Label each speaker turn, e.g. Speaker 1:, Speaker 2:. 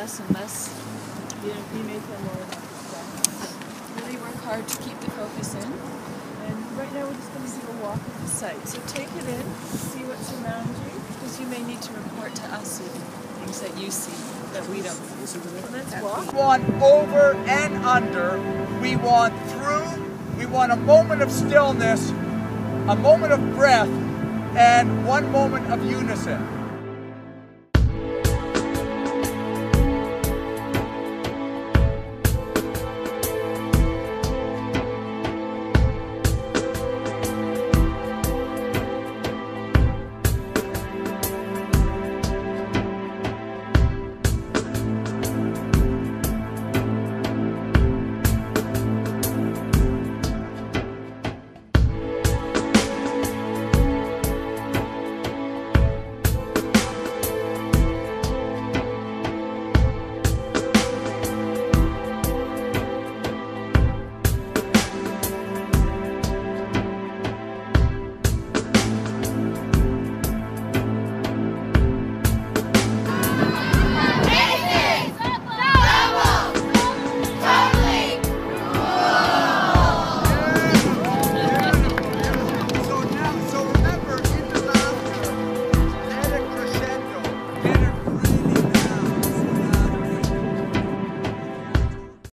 Speaker 1: less and less, you may feel more about this. Really work hard to keep the focus in. And right now we're just going to do a walk of the site. So take it in, see what's around you, because you may need to report to us even things that you see that we don't see. So let's walk.
Speaker 2: We want over and under. We want through. We want a moment of stillness, a moment of breath, and one moment of unison.